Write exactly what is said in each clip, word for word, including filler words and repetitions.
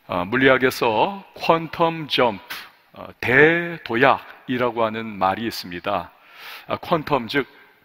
어, 물리학에서 퀀텀 점프, 어, 대도약이라고 하는 말이 있습니다. 아, 퀀텀 즉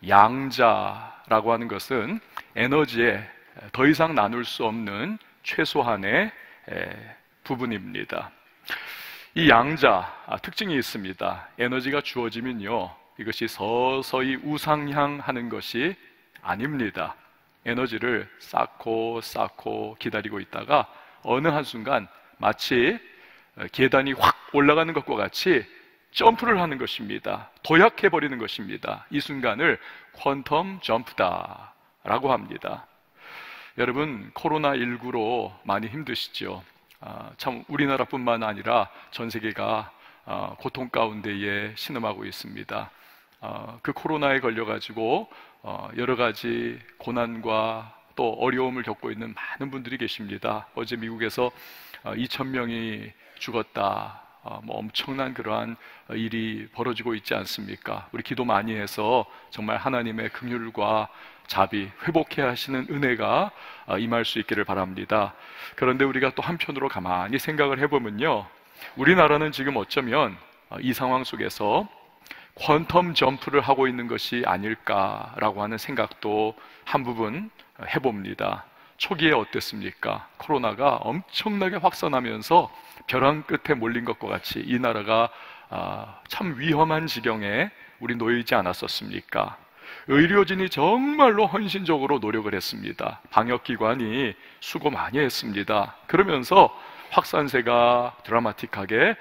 양자라고 하는 것은 에너지에 더 이상 나눌 수 없는 최소한의 에, 부분입니다. 이 양자 아, 특징이 있습니다. 에너지가 주어지면요, 이것이 서서히 우상향하는 것이 아닙니다. 에너지를 쌓고 쌓고 기다리고 있다가 어느 한순간 마치 계단이 확 올라가는 것과 같이 점프를 하는 것입니다. 도약해버리는 것입니다. 이 순간을 퀀텀 점프다 라고 합니다. 여러분, 코로나십구로 많이 힘드시죠? 아, 참 우리나라뿐만 아니라 전 세계가 아, 고통 가운데에 신음하고 있습니다. 아, 그 코로나에 걸려가지고 어, 여러 가지 고난과 또 어려움을 겪고 있는 많은 분들이 계십니다. 어제 미국에서 어, 이천 명이 죽었다, 어, 뭐 엄청난 그러한 일이 벌어지고 있지 않습니까? 우리 기도 많이 해서 정말 하나님의 긍휼과 자비, 회복해야 하시는 은혜가 임할 수 있기를 바랍니다. 그런데 우리가 또 한편으로 가만히 생각을 해보면요, 우리나라는 지금 어쩌면 이 상황 속에서 퀀텀 점프를 하고 있는 것이 아닐까라고 하는 생각도 한 부분 해봅니다. 초기에 어땠습니까? 코로나가 엄청나게 확산하면서 벼랑 끝에 몰린 것과 같이 이 나라가 참 위험한 지경에 우리 놓여 있지 않았었습니까? 의료진이 정말로 헌신적으로 노력을 했습니다. 방역기관이 수고 많이 했습니다. 그러면서 확산세가 드라마틱하게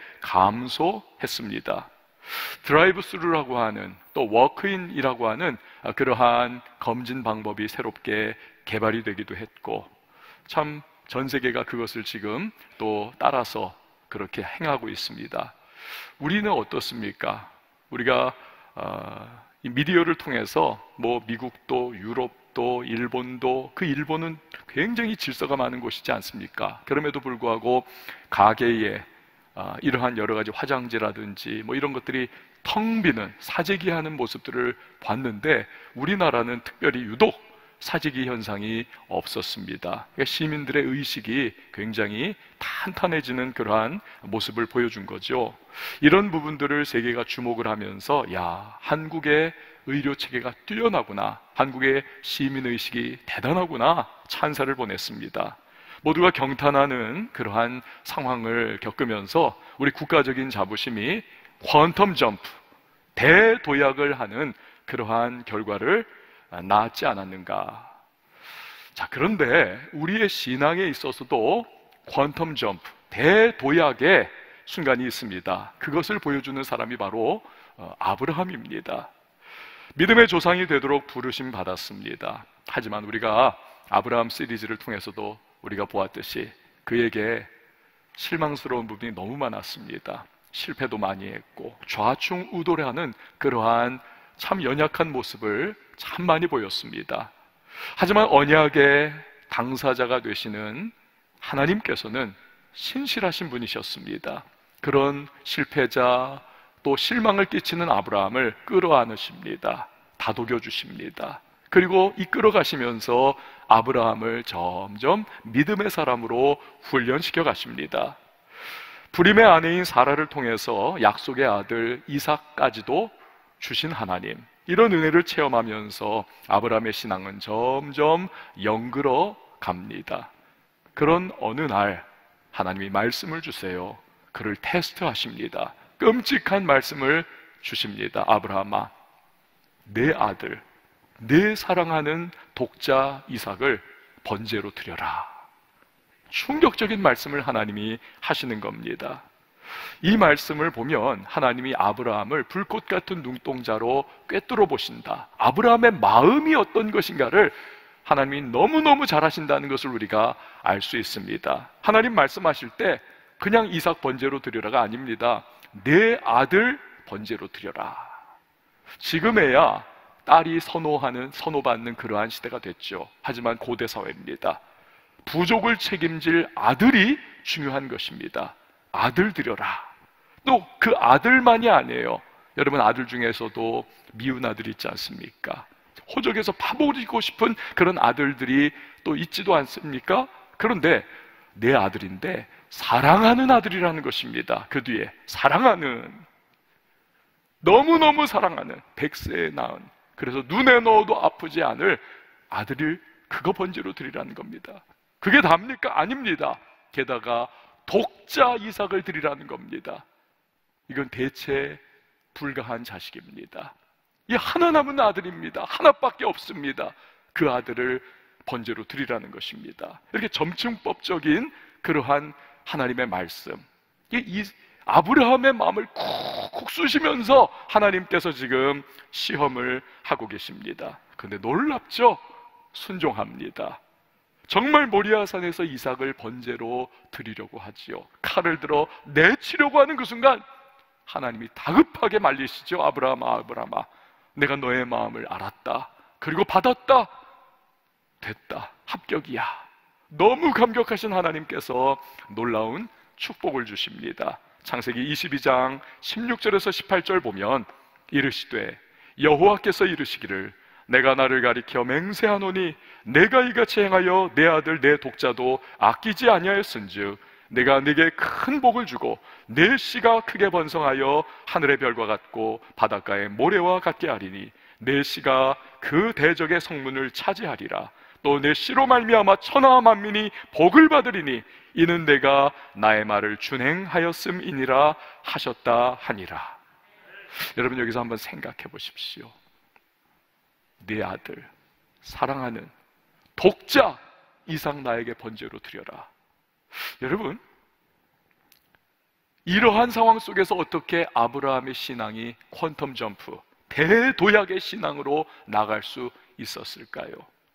감소했습니다. 드라이브 스루라고 하는, 또 워크인이라고 하는 그러한 검진 방법이 새롭게 개발이 되기도 했고, 참 전 세계가 그것을 지금 또 따라서 그렇게 행하고 있습니다. 우리는 어떻습니까? 우리가 어, 이 미디어를 통해서 뭐 미국도 유럽도 일본도, 그 일본은 굉장히 질서가 많은 곳이지 않습니까? 그럼에도 불구하고 가게에 아, 이러한 여러 가지 화장지라든지 뭐 이런 것들이 텅 비는 사재기하는 모습들을 봤는데, 우리나라는 특별히 유독 사재기 현상이 없었습니다. 그러니까 시민들의 의식이 굉장히 탄탄해지는 그러한 모습을 보여준 거죠. 이런 부분들을 세계가 주목을 하면서, 야, 한국의 의료 체계가 뛰어나구나, 한국의 시민 의식이 대단하구나, 찬사를 보냈습니다. 모두가 경탄하는 그러한 상황을 겪으면서 우리 국가적인 자부심이 퀀텀 점프, 대도약을 하는 그러한 결과를 낳았지 않았는가. 자, 그런데 우리의 신앙에 있어서도 퀀텀 점프, 대도약의 순간이 있습니다. 그것을 보여주는 사람이 바로 아브라함입니다. 믿음의 조상이 되도록 부르심 받았습니다. 하지만 우리가 아브라함 시리즈를 통해서도 우리가 보았듯이 그에게 실망스러운 부분이 너무 많았습니다. 실패도 많이 했고 좌충우돌하는 그러한 참 연약한 모습을 참 많이 보였습니다. 하지만 언약의 당사자가 되시는 하나님께서는 신실하신 분이셨습니다. 그런 실패자, 또 실망을 끼치는 아브라함을 끌어안으십니다. 다독여 주십니다. 그리고 이끌어 가시면서 아브라함을 점점 믿음의 사람으로 훈련시켜 가십니다. 불임의 아내인 사라를 통해서 약속의 아들 이삭까지도 주신 하나님, 이런 은혜를 체험하면서 아브라함의 신앙은 점점 영글어 갑니다. 그런 어느 날 하나님이 말씀을 주세요. 그를 테스트하십니다. 끔찍한 말씀을 주십니다. 아브라함아, 내 아들, 내 사랑하는 독자 이삭을 번제로 드려라. 충격적인 말씀을 하나님이 하시는 겁니다. 이 말씀을 보면 하나님이 아브라함을 불꽃 같은 눈동자로 꿰뚫어 보신다. 아브라함의 마음이 어떤 것인가를 하나님이 너무너무 잘 하신다는 것을 우리가 알 수 있습니다. 하나님 말씀하실 때 그냥 이삭 번제로 드려라가 아닙니다. 내 아들 번제로 드려라. 지금에야 딸이 선호하는, 선호받는 그러한 시대가 됐죠. 하지만 고대 사회입니다. 부족을 책임질 아들이 중요한 것입니다. 아들 드려라. 또 그 아들만이 아니에요. 여러분, 아들 중에서도 미운 아들이 있지 않습니까? 호적에서 파보리고 싶은 그런 아들들이 또 있지도 않습니까? 그런데 내 아들인데 사랑하는 아들이라는 것입니다. 그 뒤에 사랑하는, 너무너무 사랑하는, 백세에 낳은, 그래서 눈에 넣어도 아프지 않을 아들을 그거 번제로 드리라는 겁니다. 그게 답니까? 아닙니다. 게다가 독자 이삭을 드리라는 겁니다. 이건 대체 불가한 자식입니다. 이 하나 남은 아들입니다. 하나밖에 없습니다. 그 아들을 번제로 드리라는 것입니다. 이렇게 점층법적인 그러한 하나님의 말씀, 이 아브라함의 마음을 쿡쿡 쑤시면서 하나님께서 지금 시험을 하고 계십니다. 그런데 놀랍죠? 순종합니다. 정말 모리아산에서 이삭을 번제로 드리려고 하지요. 칼을 들어 내치려고 하는 그 순간 하나님이 다급하게 말리시죠. 아브라함아, 아브라함아, 내가 너의 마음을 알았다. 그리고 받았다. 됐다. 합격이야. 너무 감격하신 하나님께서 놀라운 축복을 주십니다. 창세기 이십이 장 십육 절에서 십팔 절 보면 이르시되 여호와께서 이르시기를 내가 나를 가리켜 맹세하노니 내가 이같이 행하여 내 아들 내 독자도 아끼지 아니하였은즉 내가 네게 큰 복을 주고 내 씨가 크게 번성하여 하늘의 별과 같고 바닷가의 모래와 같게 하리니 내 씨가 그 대적의 성문을 차지하리라. 또 내 씨로 말미암아 천하 만민이 복을 받으리니 이는 내가 나의 말을 준행하였음이니라 하셨다 하니라. 여러분 여기서 한번 생각해 보십시오. 네 아들, 사랑하는 독자 이삭 나에게 번제로 드려라. 여러분, 이러한 상황 속에서 어떻게 아브라함의 신앙이 퀀텀 점프, 대도약의 신앙으로 나갈 수 있었을까요?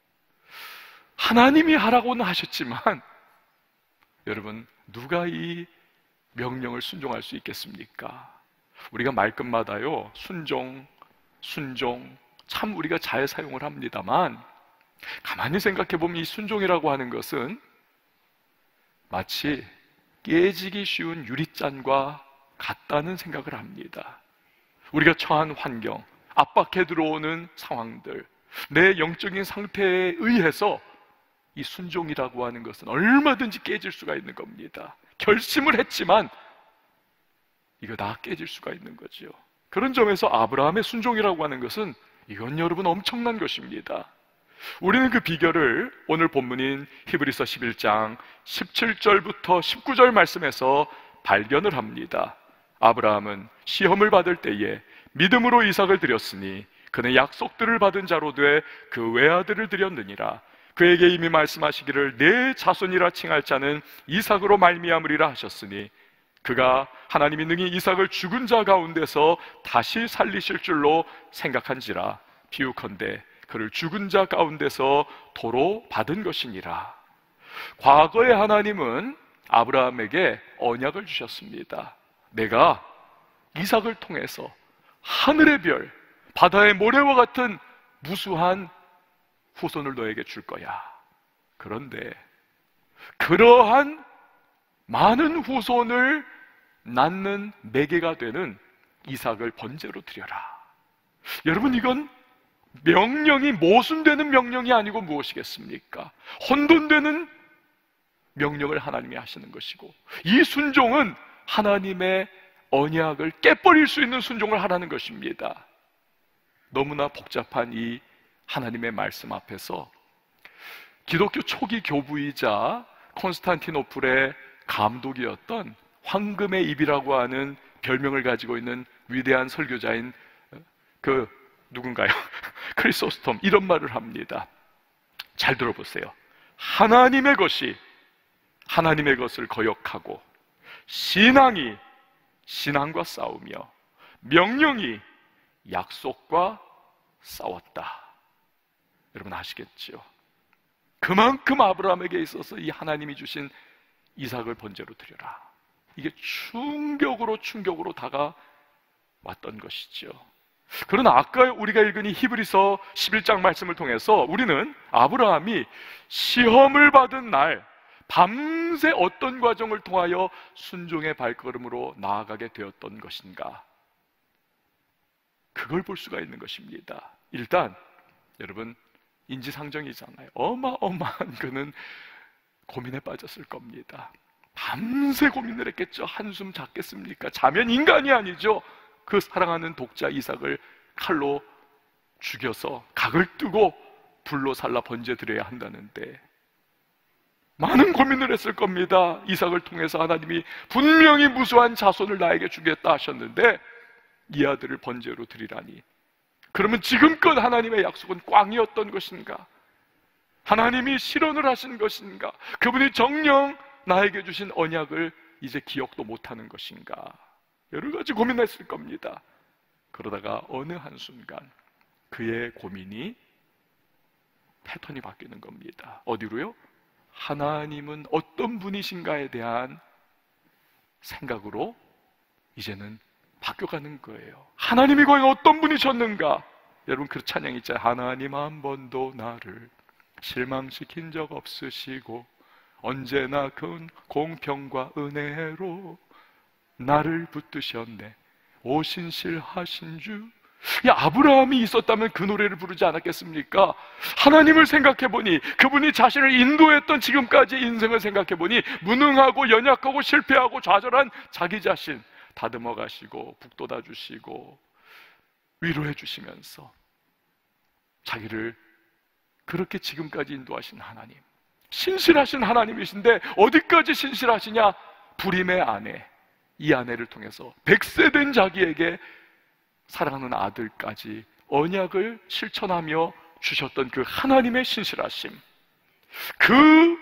하나님이 하라고는 하셨지만 여러분, 누가 이 명령을 순종할 수 있겠습니까? 우리가 말끝마다요 순종, 순종 참 우리가 잘 사용을 합니다만 가만히 생각해 보면 이 순종이라고 하는 것은 마치 깨지기 쉬운 유리잔과 같다는 생각을 합니다. 우리가 처한 환경, 압박해 들어오는 상황들, 내 영적인 상태에 의해서 이 순종이라고 하는 것은 얼마든지 깨질 수가 있는 겁니다. 결심을 했지만 이거 다 깨질 수가 있는 거죠. 그런 점에서 아브라함의 순종이라고 하는 것은 이건 여러분 엄청난 것입니다. 우리는 그 비결을 오늘 본문인 히브리서 십일 장 십칠 절부터 십구 절 말씀에서 발견을 합니다. 아브라함은 시험을 받을 때에 믿음으로 이삭을 드렸으니 그는 약속들을 받은 자로 돼 그 외아들을 드렸느니라. 그에게 이미 말씀하시기를 내 자손이라 칭할 자는 이삭으로 말미암으리라 하셨으니 그가 하나님이 능히 이삭을 죽은 자 가운데서 다시 살리실 줄로 생각한지라. 비유컨대 그를 죽은 자 가운데서 도로 받은 것이니라. 과거에 하나님은 아브라함에게 언약을 주셨습니다. 내가 이삭을 통해서 하늘의 별, 바다의 모래와 같은 무수한 후손을 너에게 줄 거야. 그런데 그러한 많은 후손을 낳는 매개가 되는 이삭을 번제로 드려라. 여러분, 이건 명령이 모순되는 명령이 아니고 무엇이겠습니까? 혼돈되는 명령을 하나님이 하시는 것이고, 이 순종은 하나님의 언약을 깨버릴 수 있는 순종을 하라는 것입니다. 너무나 복잡한 이 하나님의 말씀 앞에서 기독교 초기 교부이자 콘스탄티노플의 감독이었던 황금의 입이라고 하는 별명을 가지고 있는 위대한 설교자인 그 누군가요? 크리소스톰, 이런 말을 합니다. 잘 들어보세요. 하나님의 것이 하나님의 것을 거역하고, 신앙이 신앙과 싸우며, 명령이 약속과 싸웠다. 여러분 아시겠죠? 그만큼 아브라함에게 있어서 이 하나님이 주신 이삭을 번제로 드려라, 이게 충격으로 충격으로 다가왔던 것이죠. 그러나 아까 우리가 읽은 이 히브리서 십일 장 말씀을 통해서 우리는 아브라함이 시험을 받은 날 밤새 어떤 과정을 통하여 순종의 발걸음으로 나아가게 되었던 것인가, 그걸 볼 수가 있는 것입니다. 일단 여러분 인지상정이잖아요. 어마어마한 그는 고민에 빠졌을 겁니다. 밤새 고민을 했겠죠. 한숨 잤겠습니까? 자면 인간이 아니죠. 그 사랑하는 독자 이삭을 칼로 죽여서 각을 뜨고 불로 살라 번제 드려야 한다는데 많은 고민을 했을 겁니다. 이삭을 통해서 하나님이 분명히 무수한 자손을 나에게 주겠다 하셨는데 이 아들을 번제로 드리라니, 그러면 지금껏 하나님의 약속은 꽝이었던 것인가? 하나님이 실현을 하신 것인가? 그분이 정녕 나에게 주신 언약을 이제 기억도 못하는 것인가? 여러 가지 고민했을 겁니다. 그러다가 어느 한순간 그의 고민이 패턴이 바뀌는 겁니다. 어디로요? 하나님은 어떤 분이신가에 대한 생각으로 이제는 바뀌어가는 거예요. 하나님이 과연 어떤 분이셨는가? 여러분 그 찬양 있잖아요. 하나님 한 번도 나를 실망시킨 적 없으시고 언제나 큰 공평과 은혜로 나를 붙드셨네. 오신실하신 주. 야, 아브라함이 있었다면 그 노래를 부르지 않았겠습니까? 하나님을 생각해보니, 그분이 자신을 인도했던 지금까지 인생을 생각해보니 무능하고 연약하고 실패하고 좌절한 자기 자신 다듬어 가시고 북돋아 주시고 위로해 주시면서 자기를 그렇게 지금까지 인도하신 하나님, 신실하신 하나님이신데 어디까지 신실하시냐? 불임의 아내, 이 아내를 통해서 백세 된 자기에게 사랑하는 아들까지 언약을 실천하며 주셨던 그 하나님의 신실하심, 그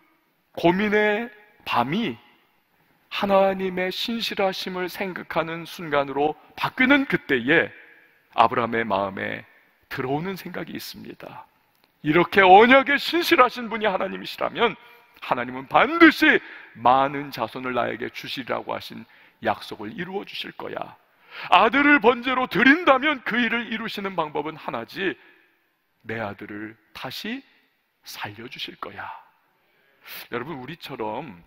고민의 밤이 하나님의 신실하심을 생각하는 순간으로 바뀌는 그때에 아브라함의 마음에 들어오는 생각이 있습니다. 이렇게 언약에 신실하신 분이 하나님이시라면 하나님은 반드시 많은 자손을 나에게 주시리라고 하신 약속을 이루어 주실 거야. 아들을 번제로 드린다면 그 일을 이루시는 방법은 하나지, 내 아들을 다시 살려주실 거야. 여러분, 우리처럼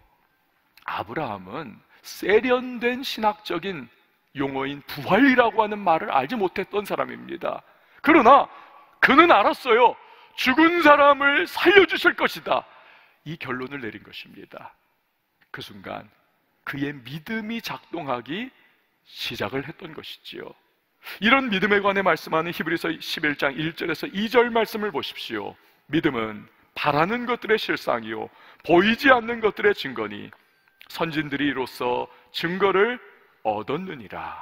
아브라함은 세련된 신학적인 용어인 부활이라고 하는 말을 알지 못했던 사람입니다. 그러나 그는 알았어요. 죽은 사람을 살려주실 것이다. 이 결론을 내린 것입니다. 그 순간 그의 믿음이 작동하기 시작을 했던 것이지요. 이런 믿음에 관해 말씀하는 히브리서 십일 장 일 절에서 이 절 말씀을 보십시오. 믿음은 바라는 것들의 실상이요 보이지 않는 것들의 증거니 선진들이 이로써 증거를 얻었느니라.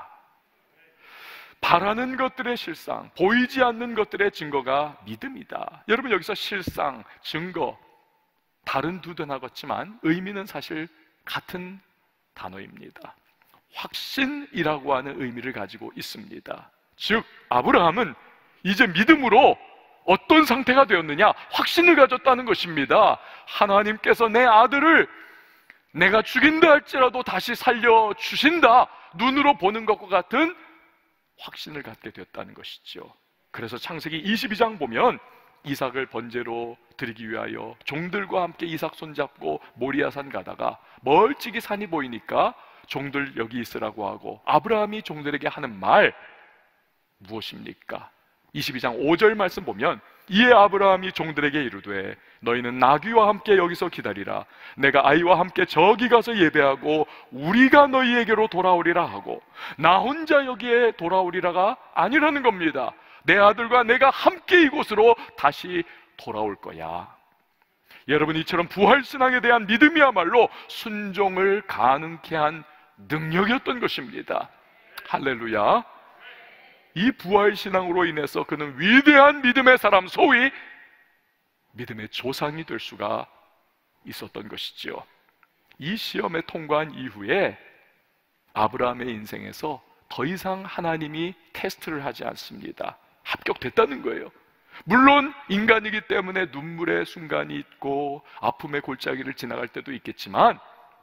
바라는 것들의 실상, 보이지 않는 것들의 증거가 믿음이다. 여러분, 여기서 실상, 증거, 다른 두 단어 같지만 의미는 사실 같은 단어입니다. 확신이라고 하는 의미를 가지고 있습니다. 즉 아브라함은 이제 믿음으로 어떤 상태가 되었느냐? 확신을 가졌다는 것입니다. 하나님께서 내 아들을 내가 죽인다 할지라도 다시 살려주신다, 눈으로 보는 것과 같은 확신을 갖게 되었다는 것이죠. 그래서 창세기 이십이 장 보면 이삭을 번제로 드리기 위하여 종들과 함께 이삭 손잡고 모리아산 가다가 멀찍이 산이 보이니까 종들 여기 있으라고 하고 아브라함이 종들에게 하는 말 무엇입니까? 이십이 장 오 절 말씀 보면 이에 아브라함이 종들에게 이르되 너희는 나귀와 함께 여기서 기다리라. 내가 아이와 함께 저기 가서 예배하고 우리가 너희에게로 돌아오리라 하고, 나 혼자 여기에 돌아오리라가 아니라는 겁니다. 내 아들과 내가 함께 이곳으로 다시 돌아올 거야. 여러분, 이처럼 부활신앙에 대한 믿음이야말로 순종을 가능케 한 능력이었던 것입니다. 할렐루야. 이 부활신앙으로 인해서 그는 위대한 믿음의 사람, 소위 믿음의 조상이 될 수가 있었던 것이지요. 이 시험에 통과한 이후에 아브라함의 인생에서 더 이상 하나님이 테스트를 하지 않습니다. 합격됐다는 거예요. 물론 인간이기 때문에 눈물의 순간이 있고 아픔의 골짜기를 지나갈 때도 있겠지만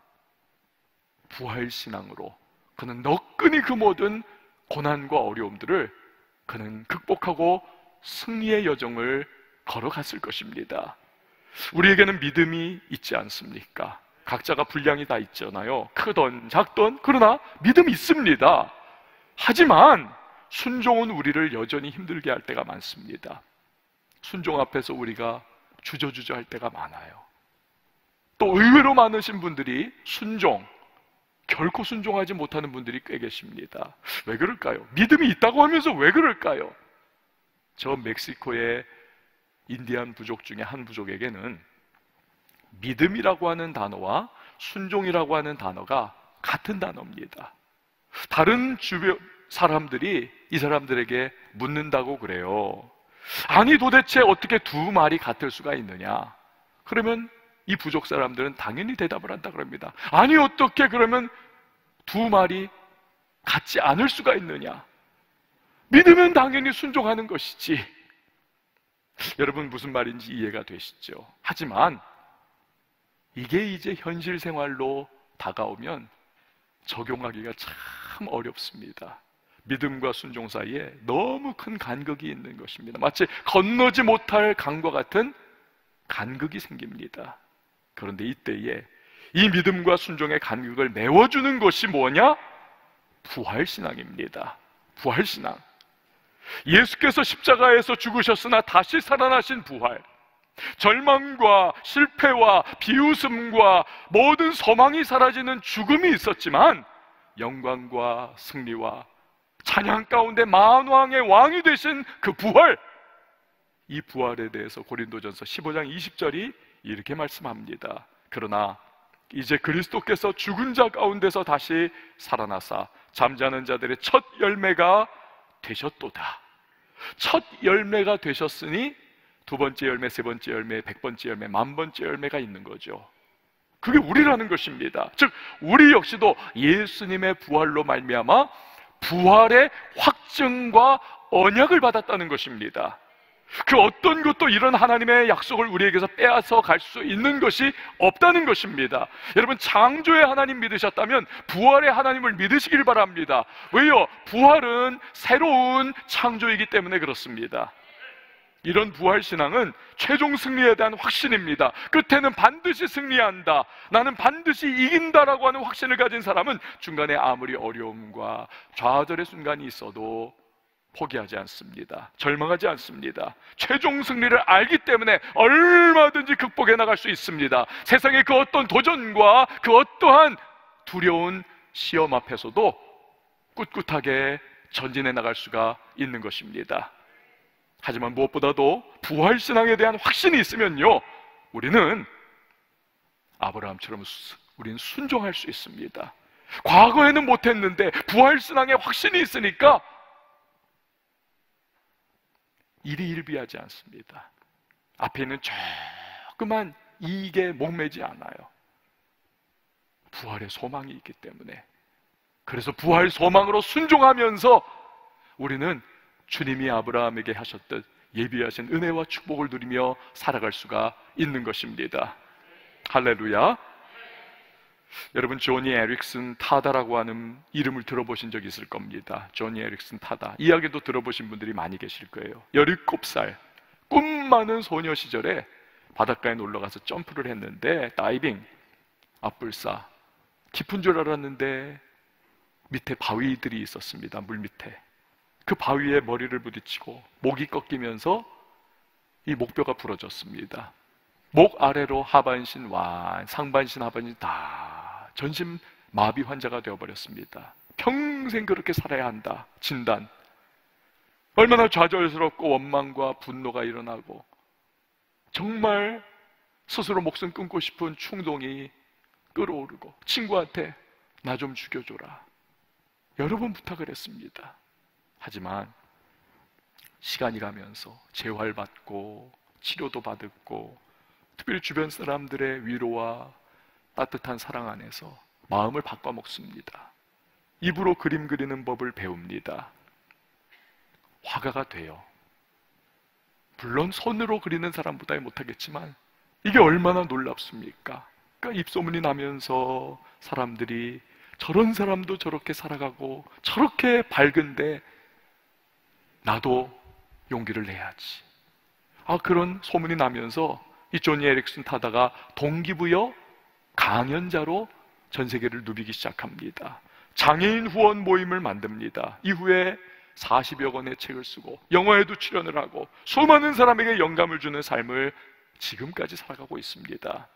부활신앙으로 그는 너끈히 그 모든 고난과 어려움들을 그는 극복하고 승리의 여정을 걸어갔을 것입니다. 우리에게는 믿음이 있지 않습니까? 각자가 분량이 다 있잖아요. 크던 작던, 그러나 믿음이 있습니다. 하지만 순종은 우리를 여전히 힘들게 할 때가 많습니다. 순종 앞에서 우리가 주저주저 할 때가 많아요. 또 의외로 많으신 분들이 순종, 결코 순종하지 못하는 분들이 꽤 계십니다. 왜 그럴까요? 믿음이 있다고 하면서 왜 그럴까요? 저 멕시코의 인디안 부족 중에 한 부족에게는 믿음이라고 하는 단어와 순종이라고 하는 단어가 같은 단어입니다. 다른 주변 사람들이 이 사람들에게 묻는다고 그래요. 아니 도대체 어떻게 두 말이 같을 수가 있느냐? 그러면 이 부족 사람들은 당연히 대답을 한다 그럽니다. 아니 어떻게 그러면 두 말이 같지 않을 수가 있느냐? 믿으면 당연히 순종하는 것이지. 여러분 무슨 말인지 이해가 되시죠? 하지만 이게 이제 현실 생활로 다가오면 적용하기가 참 어렵습니다. 믿음과 순종 사이에 너무 큰 간극이 있는 것입니다. 마치 건너지 못할 강과 같은 간극이 생깁니다. 그런데 이때에 이 믿음과 순종의 간극을 메워주는 것이 뭐냐? 부활신앙입니다. 부활신앙. 예수께서 십자가에서 죽으셨으나 다시 살아나신 부활, 절망과 실패와 비웃음과 모든 소망이 사라지는 죽음이 있었지만 영광과 승리와 찬양 가운데 만왕의 왕이 되신 그 부활, 이 부활에 대해서 고린도전서 십오 장 이십 절이 이렇게 말씀합니다. 그러나 이제 그리스도께서 죽은 자 가운데서 다시 살아나사 잠자는 자들의 첫 열매가 되셨도다. 첫 열매가 되셨으니 두 번째 열매, 세 번째 열매, 백 번째 열매, 만 번째 열매가 있는 거죠. 그게 우리라는 것입니다. 즉 우리 역시도 예수님의 부활로 말미암아 부활의 확증과 언약을 받았다는 것입니다. 그 어떤 것도 이런 하나님의 약속을 우리에게서 빼앗아 갈 수 있는 것이 없다는 것입니다. 여러분 창조의 하나님 믿으셨다면 부활의 하나님을 믿으시길 바랍니다. 왜요? 부활은 새로운 창조이기 때문에 그렇습니다. 이런 부활신앙은 최종 승리에 대한 확신입니다. 끝에는 반드시 승리한다, 나는 반드시 이긴다라고 하는 확신을 가진 사람은 중간에 아무리 어려움과 좌절의 순간이 있어도 포기하지 않습니다. 절망하지 않습니다. 최종 승리를 알기 때문에 얼마든지 극복해 나갈 수 있습니다. 세상의 그 어떤 도전과 그 어떠한 두려운 시험 앞에서도 꿋꿋하게 전진해 나갈 수가 있는 것입니다. 하지만 무엇보다도 부활신앙에 대한 확신이 있으면요, 우리는 아브라함처럼 우리는 순종할 수 있습니다. 과거에는 못했는데 부활신앙에 확신이 있으니까 일이 일비하지 않습니다. 앞에 있는 조그만 이익에 목매지 않아요. 부활의 소망이 있기 때문에. 그래서 부활 소망으로 순종하면서 우리는 주님이 아브라함에게 하셨듯 예비하신 은혜와 축복을 누리며 살아갈 수가 있는 것입니다. 할렐루야. 여러분 조니 에릭슨 타다라고 하는 이름을 들어보신 적 있을 겁니다. 조니 에릭슨 타다, 이야기도 들어보신 분들이 많이 계실 거예요. 열일곱 살 꿈 많은 소녀 시절에 바닷가에 놀러가서 점프를 했는데 다이빙, 앞불사, 깊은 줄 알았는데 밑에 바위들이 있었습니다. 물 밑에. 그 바위에 머리를 부딪히고 목이 꺾이면서 이 목뼈가 부러졌습니다. 목 아래로 하반신 완, 상반신 하반신 다 전신 마비 환자가 되어버렸습니다. 평생 그렇게 살아야 한다. 진단. 얼마나 좌절스럽고 원망과 분노가 일어나고 정말 스스로 목숨 끊고 싶은 충동이 끌어오르고 친구한테 나 좀 죽여줘라 여러 번 부탁을 했습니다. 하지만 시간이 가면서 재활받고 치료도 받았고 특별히 주변 사람들의 위로와 따뜻한 사랑 안에서 마음을 바꿔먹습니다. 입으로 그림 그리는 법을 배웁니다. 화가가 돼요. 물론 손으로 그리는 사람보다 못하겠지만 이게 얼마나 놀랍습니까? 그러니까 입소문이 나면서 사람들이 저런 사람도 저렇게 살아가고 저렇게 밝은데 나도 용기를 내야지. 아, 그런 소문이 나면서 이 조니 에릭슨 타다가 동기부여 강연자로 전 세계를 누비기 시작합니다. 장애인 후원 모임을 만듭니다. 이후에 사십여 권의 책을 쓰고 영화에도 출연을 하고 수많은 사람에게 영감을 주는 삶을 지금까지 살아가고 있습니다.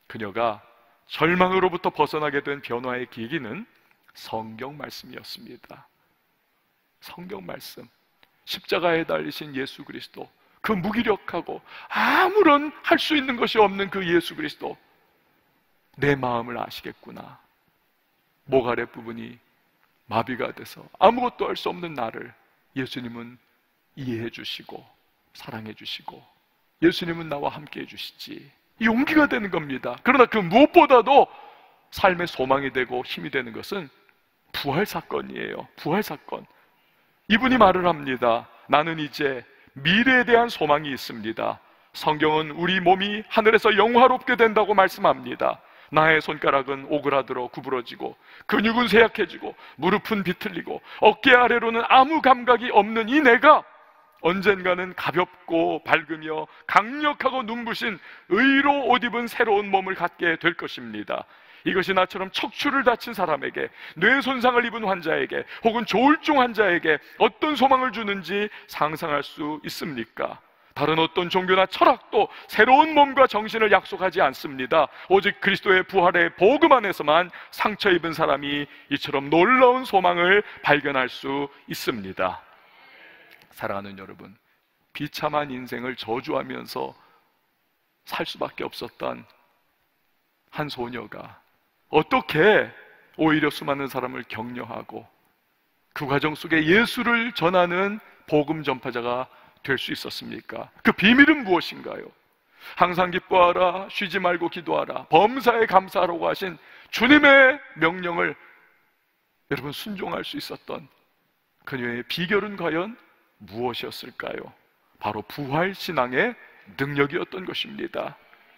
그녀가 절망으로부터 벗어나게 된 변화의 계기는 성경 말씀이었습니다. 성경 말씀, 십자가에 달리신 예수 그리스도, 그 무기력하고 아무런 할 수 있는 것이 없는 그 예수 그리스도, 내 마음을 아시겠구나. 목 아래 부분이 마비가 돼서 아무것도 할 수 없는 나를 예수님은 이해해 주시고 사랑해 주시고 예수님은 나와 함께 해 주시지. 용기가 되는 겁니다. 그러나 그 무엇보다도 삶의 소망이 되고 힘이 되는 것은 부활 사건이에요. 부활 사건. 이분이 말을 합니다. 나는 이제 미래에 대한 소망이 있습니다. 성경은 우리 몸이 하늘에서 영화롭게 된다고 말씀합니다. 나의 손가락은 오그라들어 구부러지고 근육은 쇠약해지고 무릎은 비틀리고 어깨 아래로는 아무 감각이 없는 이 내가 언젠가는 가볍고 밝으며 강력하고 눈부신 의로 옷 입은 새로운 몸을 갖게 될 것입니다. 이것이 나처럼 척추를 다친 사람에게, 뇌 손상을 입은 환자에게, 혹은 조울증 환자에게 어떤 소망을 주는지 상상할 수 있습니까? 다른 어떤 종교나 철학도 새로운 몸과 정신을 약속하지 않습니다. 오직 그리스도의 부활의 복음 안에서만 상처 입은 사람이 이처럼 놀라운 소망을 발견할 수 있습니다. 사랑하는 여러분, 비참한 인생을 저주하면서 살 수밖에 없었던 한 소녀가 어떻게 오히려 수많은 사람을 격려하고 그 과정 속에 예수를 전하는 복음 전파자가 될 수 있었습니까? 그 비밀은 무엇인가요? 항상 기뻐하라, 쉬지 말고 기도하라, 범사에 감사하라고 하신 주님의 명령을 여러분 순종할 수 있었던 그녀의 비결은 과연 무엇이었을까요? 바로 부활신앙의 능력이었던 것입니다.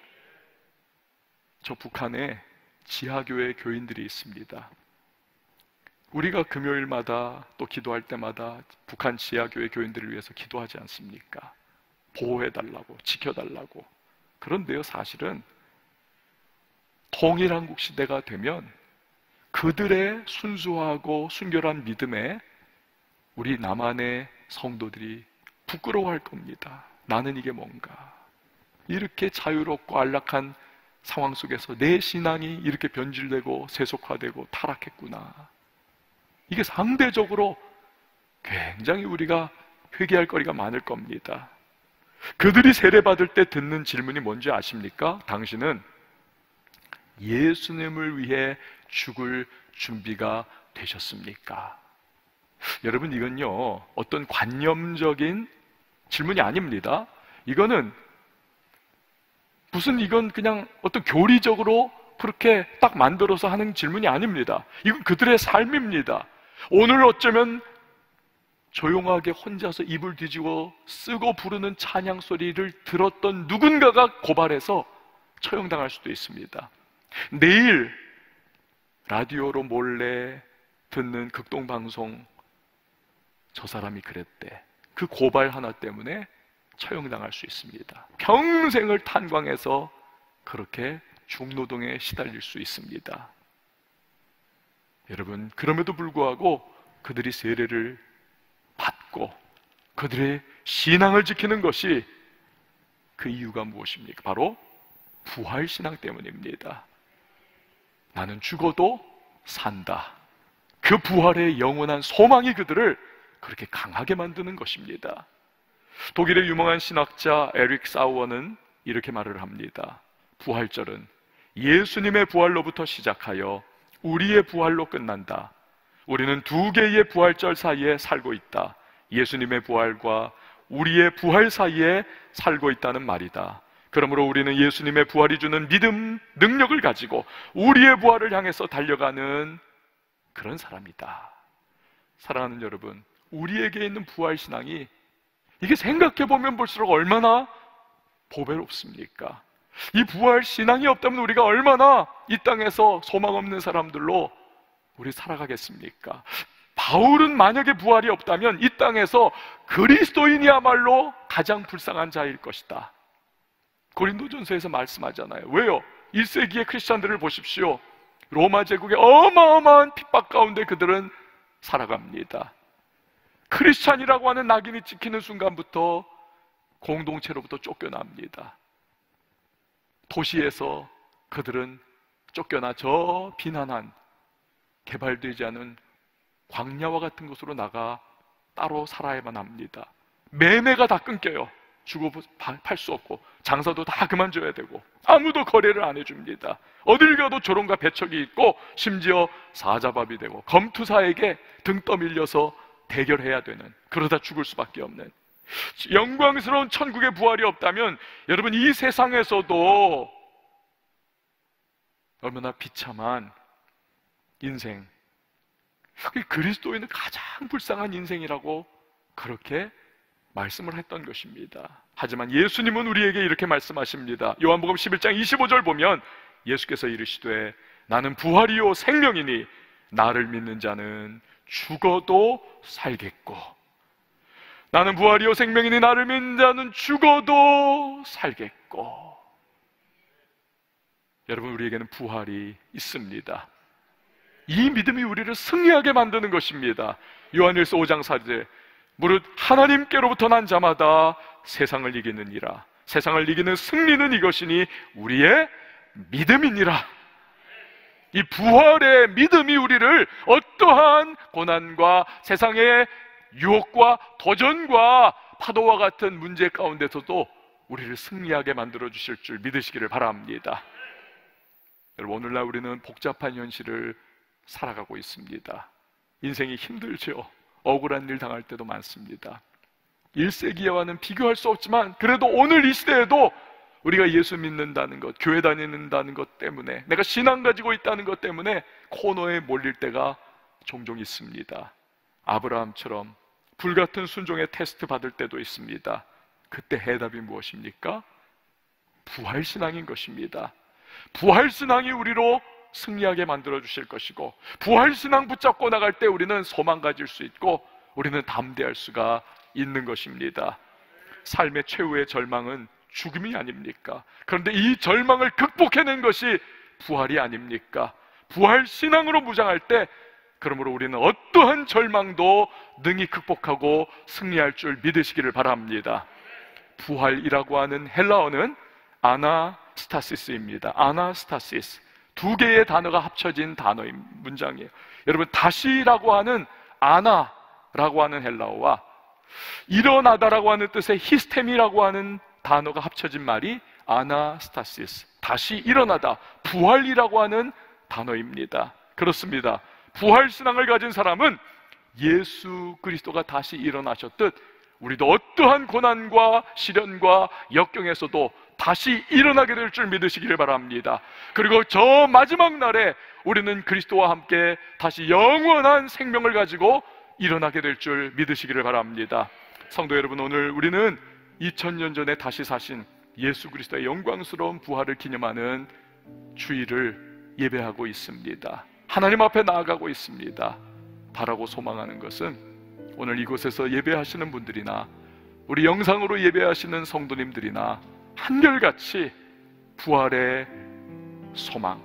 저 북한에 지하교회 교인들이 있습니다. 우리가 금요일마다 또 기도할 때마다 북한 지하교회 교인들을 위해서 기도하지 않습니까? 보호해달라고, 지켜달라고. 그런데요, 사실은 통일한국 시대가 되면 그들의 순수하고 순결한 믿음에 우리 남한의 성도들이 부끄러워할 겁니다. 나는 이게 뭔가, 이렇게 자유롭고 안락한 상황 속에서 내 신앙이 이렇게 변질되고 세속화되고 타락했구나. 이게 상대적으로 굉장히 우리가 회개할 거리가 많을 겁니다. 그들이 세례받을 때 듣는 질문이 뭔지 아십니까? 당신은 예수님을 위해 죽을 준비가 되셨습니까? 여러분, 이건요 어떤 관념적인 질문이 아닙니다. 이거는 무슨 이건 그냥 어떤 교리적으로 그렇게 딱 만들어서 하는 질문이 아닙니다. 이건 그들의 삶입니다. 오늘 어쩌면 조용하게 혼자서 입을 뒤집어 쓰고 부르는 찬양 소리를 들었던 누군가가 고발해서 처형당할 수도 있습니다. 내일 라디오로 몰래 듣는 극동방송, 저 사람이 그랬대, 그 고발 하나 때문에 처형당할 수 있습니다. 평생을 탄광해서 그렇게 중노동에 시달릴 수 있습니다. 여러분, 그럼에도 불구하고 그들이 세례를 받고 그들의 신앙을 지키는 것이, 그 이유가 무엇입니까? 바로 부활신앙 때문입니다. 나는 죽어도 산다. 그 부활의 영원한 소망이 그들을 그렇게 강하게 만드는 것입니다. 독일의 유명한 신학자 에릭 사우어는 이렇게 말을 합니다. 부활절은 예수님의 부활로부터 시작하여 우리의 부활로 끝난다. 우리는 두 개의 부활절 사이에 살고 있다. 예수님의 부활과 우리의 부활 사이에 살고 있다는 말이다. 그러므로 우리는 예수님의 부활이 주는 믿음, 능력을 가지고 우리의 부활을 향해서 달려가는 그런 사람이다. 사랑하는 여러분, 우리에게 있는 부활신앙이 이게 생각해보면 볼수록 얼마나 보배롭습니까? 이 부활신앙이 없다면 우리가 얼마나 이 땅에서 소망 없는 사람들로 우리 살아가겠습니까? 바울은 만약에 부활이 없다면 이 땅에서 그리스도인이야말로 가장 불쌍한 자일 것이다. 고린도전서에서 말씀하잖아요. 왜요? 일 세기의 크리스찬들을 보십시오. 로마 제국의 어마어마한 핍박 가운데 그들은 살아갑니다. 크리스찬이라고 하는 낙인이 찍히는 순간부터 공동체로부터 쫓겨납니다. 도시에서 그들은 쫓겨나 저 비난한 개발되지 않은 광야와 같은 곳으로 나가 따로 살아야만 합니다. 매매가 다 끊겨요. 주고 팔 수 없고 장사도 다 그만둬야 되고 아무도 거래를 안 해줍니다. 어딜 가도 조롱과 배척이 있고 심지어 사자밥이 되고 검투사에게 등 떠밀려서 대결해야 되는, 그러다 죽을 수밖에 없는 영광스러운 천국의 부활이 없다면 여러분, 이 세상에서도 얼마나 비참한 인생, 그리스도인은 가장 불쌍한 인생이라고 그렇게 말씀을 했던 것입니다. 하지만 예수님은 우리에게 이렇게 말씀하십니다. 요한복음 십일 장 이십오 절 보면 예수께서 이르시되 나는 부활이요 생명이니 나를 믿는 자는 죽어도 살겠고, 나는 부활이요 생명이니 나를 믿는 자는 죽어도 살겠고. 여러분, 우리에게는 부활이 있습니다. 이 믿음이 우리를 승리하게 만드는 것입니다. 요한일서 오 장 사 절 무릇 하나님께로부터 난 자마다 세상을 이기느니라. 세상을 이기는 승리는 이것이니 우리의 믿음이니라. 이 부활의 믿음이 우리를 어떠한 고난과 세상의 유혹과 도전과 파도와 같은 문제 가운데서도 우리를 승리하게 만들어 주실 줄 믿으시기를 바랍니다. 여러분, 오늘날 우리는 복잡한 현실을 살아가고 있습니다. 인생이 힘들죠. 억울한 일 당할 때도 많습니다. 일 세기와는 비교할 수 없지만 그래도 오늘 이 시대에도 우리가 예수 믿는다는 것, 교회 다니는다는 것 때문에, 내가 신앙 가지고 있다는 것 때문에 코너에 몰릴 때가 종종 있습니다. 아브라함처럼 불같은 순종의 테스트 받을 때도 있습니다. 그때 해답이 무엇입니까? 부활신앙인 것입니다. 부활신앙이 우리로 승리하게 만들어 주실 것이고, 부활신앙 붙잡고 나갈 때 우리는 소망 가질 수 있고 우리는 담대할 수가 있는 것입니다. 삶의 최후의 절망은 죽음이 아닙니까? 그런데 이 절망을 극복해낸 것이 부활이 아닙니까? 부활신앙으로 무장할 때, 그러므로 우리는 어떠한 절망도 능히 극복하고 승리할 줄 믿으시기를 바랍니다. 부활이라고 하는 헬라어는 아나스타시스입니다. 아나스타시스, 두 개의 단어가 합쳐진 단어인 문장이에요. 여러분, 다시라고 하는 아나라고 하는 헬라어와 일어나다라고 하는 뜻의 히스테미라고 하는 단어가 합쳐진 말이 아나스타시스, 다시 일어나다, 부활이라고 하는 단어입니다. 그렇습니다. 부활신앙을 가진 사람은 예수 그리스도가 다시 일어나셨듯 우리도 어떠한 고난과 시련과 역경에서도 다시 일어나게 될 줄 믿으시기를 바랍니다. 그리고 저 마지막 날에 우리는 그리스도와 함께 다시 영원한 생명을 가지고 일어나게 될 줄 믿으시기를 바랍니다. 성도 여러분, 오늘 우리는 이천 년 전에 다시 사신 예수 그리스도의 영광스러운 부활을 기념하는 주일을 예배하고 있습니다. 하나님 앞에 나아가고 있습니다. 바라고 소망하는 것은 오늘 이곳에서 예배하시는 분들이나 우리 영상으로 예배하시는 성도님들이나 한결같이 부활의 소망,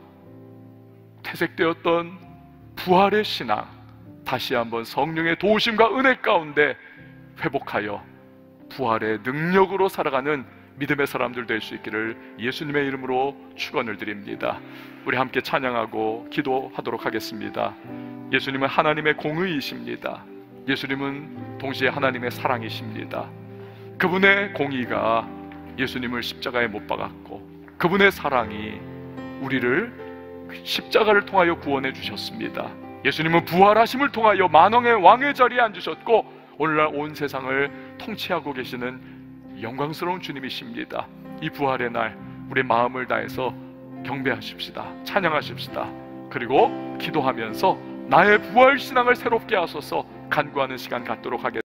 퇴색되었던 부활의 신앙, 다시 한번 성령의 도우심과 은혜 가운데 회복하여 부활의 능력으로 살아가는 믿음의 사람들 될 수 있기를 예수님의 이름으로 축원을 드립니다. 우리 함께 찬양하고 기도하도록 하겠습니다. 예수님은 하나님의 공의이십니다. 예수님은 동시에 하나님의 사랑이십니다. 그분의 공의가 예수님을 십자가에 못 박았고, 그분의 사랑이 우리를 십자가를 통하여 구원해 주셨습니다. 예수님은 부활하심을 통하여 만왕의 왕의 자리에 앉으셨고 오늘날 온 세상을 통치하고 계시는 영광스러운 주님이십니다. 이 부활의 날 우리 마음을 다해서 경배하십시다. 찬양하십시다. 그리고 기도하면서 나의 부활신앙을 새롭게 하소서 간구하는 시간 갖도록 하겠습니다.